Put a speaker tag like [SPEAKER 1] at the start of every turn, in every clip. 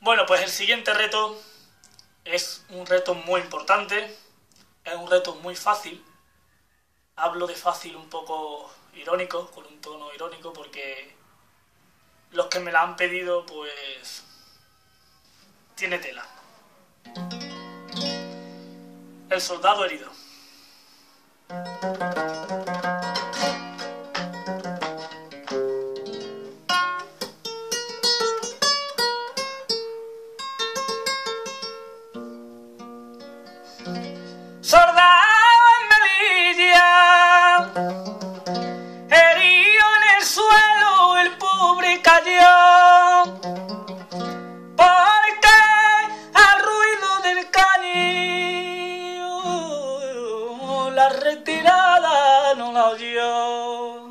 [SPEAKER 1] Bueno, pues el siguiente reto es un reto muy importante, es un reto muy fácil. Hablo de fácil un poco irónico, con un tono irónico, porque los que me la han pedido, pues, tiene tela. El soldado herido. Soldado en Melilla, herido en el suelo, el pobre cayó, porque al ruido del cañón la retirada no la oyó.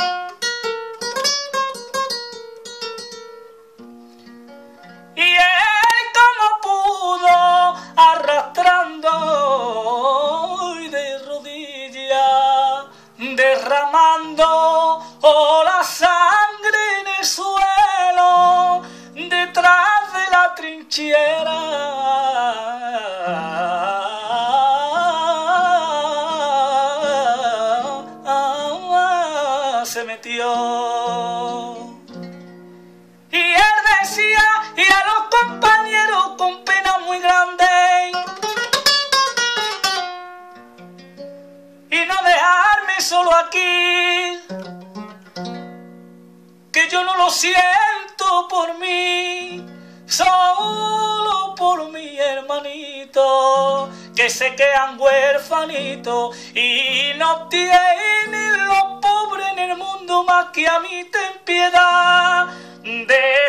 [SPEAKER 1] Y él como pudo, arrastrando y de rodillas, derramando la sangre en el suelo, detrás de la trinchera, se metió. Y él decía, y a los compañeros con pena muy grande, y no dejarme solo aquí, que yo no lo siento por mí, solo por mi hermanito, que se quedan huérfanitos y no tienen los pobres en el mundo más que a mí. Ten piedad de